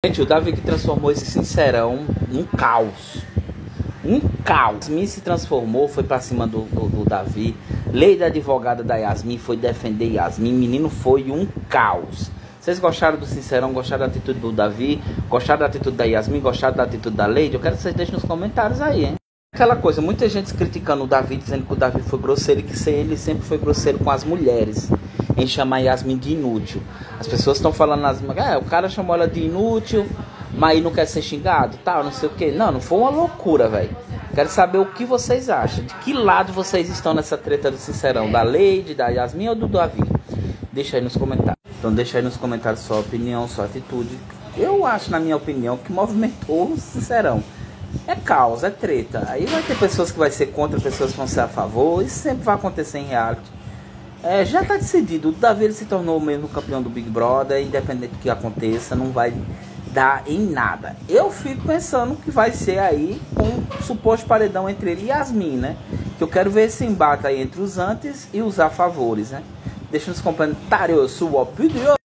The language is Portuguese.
Gente, o Davi que transformou esse Sincerão num caos. Um caos. Yasmin se transformou, foi pra cima do Davi. Lei da advogada da Yasmin foi defender Yasmin. Menino, foi um caos. Vocês gostaram do Sincerão? Gostaram da atitude do Davi? Gostaram da atitude da Yasmin? Gostaram da atitude da Lady? Eu quero que vocês deixem nos comentários aí, hein? Aquela coisa, muita gente criticando o Davi, dizendo que o Davi foi grosseiro e que ele sempre foi grosseiro com as mulheres, em chamar Yasmin de inútil. As pessoas estão falando, o cara chamou ela de inútil, mas aí não quer ser xingado, tal, não sei o que. Não foi uma loucura, velho. Quero saber o que vocês acham. De que lado vocês estão nessa treta do Sincerão? Da Lady, da Yasmin ou do Davi? Deixa aí nos comentários. Então deixa aí nos comentários sua opinião, sua atitude. Eu acho, na minha opinião, que movimentou o Sincerão. É caos, é treta. Aí vai ter pessoas que vai ser contra, pessoas que vão ser a favor. Isso sempre vai acontecer em reality. Já está decidido. O Davi ele se tornou mesmo campeão do Big Brother. Independente do que aconteça, não vai dar em nada. Eu fico pensando que vai ser aí um suposto paredão entre ele e Yasmin, né? Que eu quero ver esse embate aí entre os antes e os a favores, né? Deixa nos comentários sua opinião.